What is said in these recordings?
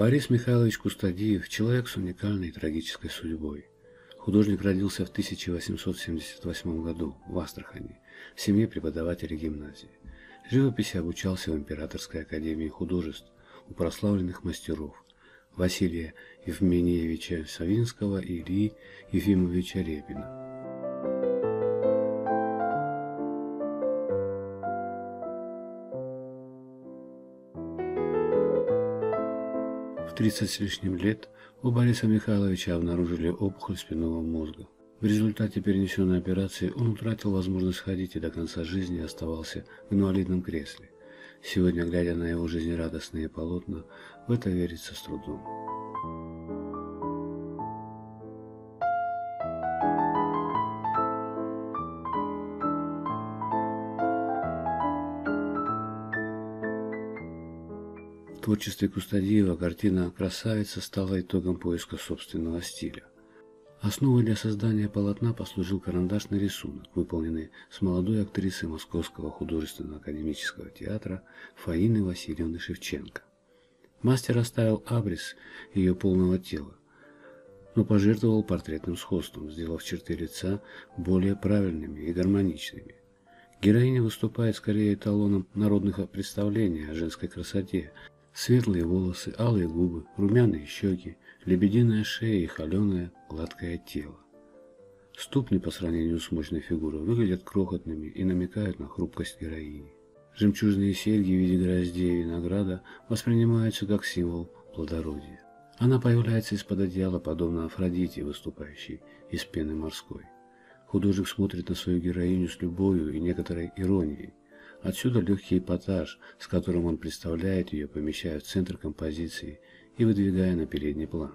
Борис Михайлович Кустодиев – человек с уникальной и трагической судьбой. Художник родился в 1878 году в Астрахани, в семье преподавателя гимназии. Живописи обучался в Императорской академии художеств у прославленных мастеров Василия Евмениевича Савинского и Ильи Ефимовича Репина. В 30 с лишним лет у Бориса Михайловича обнаружили опухоль спинного мозга. В результате перенесенной операции он утратил возможность ходить и до конца жизни оставался в инвалидном кресле. Сегодня, глядя на его жизнерадостные полотна, в это верится с трудом. В творчестве Кустодиева картина «Красавица» стала итогом поиска собственного стиля. Основой для создания полотна послужил карандашный рисунок, выполненный с молодой актрисой Московского художественно-академического театра Фаиной Васильевны Шевченко. Мастер оставил абрис ее полного тела, но пожертвовал портретным сходством, сделав черты лица более правильными и гармоничными. Героиня выступает скорее эталоном народных представлений о женской красоте. Светлые волосы, алые губы, румяные щеки, лебединая шея и холеное гладкое тело. Ступни по сравнению с мощной фигурой выглядят крохотными и намекают на хрупкость героини. Жемчужные серьги в виде гроздей и винограда воспринимаются как символ плодородия. Она появляется из-под одеяла, подобно Афродите, выступающей из пены морской. Художник смотрит на свою героиню с любовью и некоторой иронией. Отсюда легкий эпатаж, с которым он представляет ее, помещая в центр композиции и выдвигая на передний план.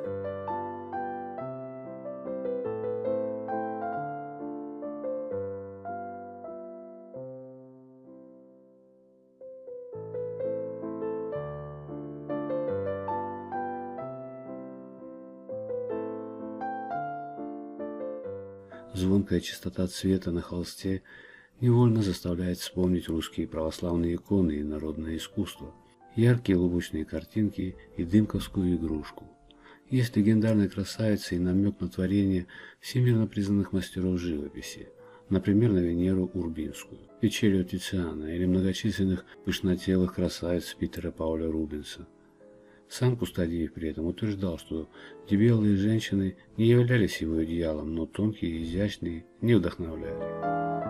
Звонкая чистота цвета на холсте невольно заставляет вспомнить русские православные иконы и народное искусство, яркие лубочные картинки и дымковскую игрушку. Есть легендарная красавица и намек на творение всемирно признанных мастеров живописи, например, на Венеру Урбинскую, Вечерию Тициана или многочисленных пышнотелых красавиц Питера Пауля Рубенса. Сам Кустодиев при этом утверждал, что дебелые женщины не являлись его идеалом, но тонкие и изящные не вдохновляли.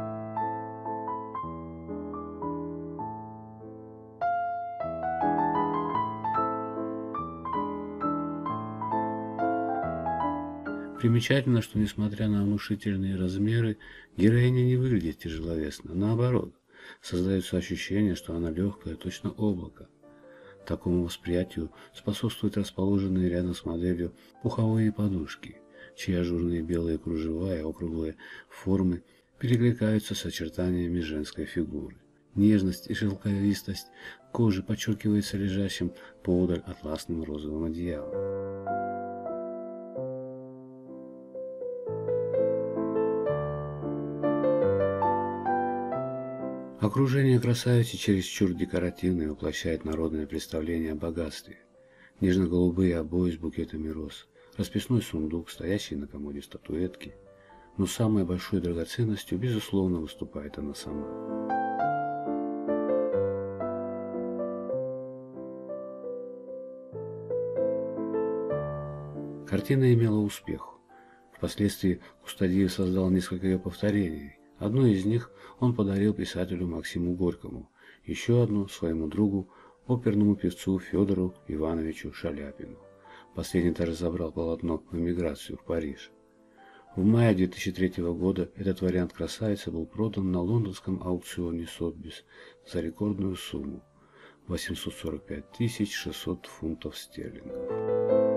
Примечательно, что, несмотря на внушительные размеры, героиня не выглядит тяжеловесно. Наоборот, создается ощущение, что она легкая, точно облако. Такому восприятию способствуют расположенные рядом с моделью пуховые подушки, чьи ажурные белые кружева и округлые формы перекликаются с очертаниями женской фигуры. Нежность и шелковистость кожи подчеркивается лежащим поодаль атласным розовым одеялом. Окружение красавицы чересчур декоративное воплощает народное представление о богатстве. Нежно-голубые обои с букетами роз, расписной сундук, стоящий на комоде статуэтки. Но самой большой драгоценностью, безусловно, выступает она сама. Картина имела успех. Впоследствии Кустодиев создал несколько ее повторений. Одно из них он подарил писателю Максиму Горькому, еще одно своему другу, оперному певцу Федору Ивановичу Шаляпину. Последний-то разобрал полотно в эмиграцию в Париж. В мае 2003 года этот вариант красавицы был продан на лондонском аукционе Сотбис за рекордную сумму – 845 600 фунтов стерлингов.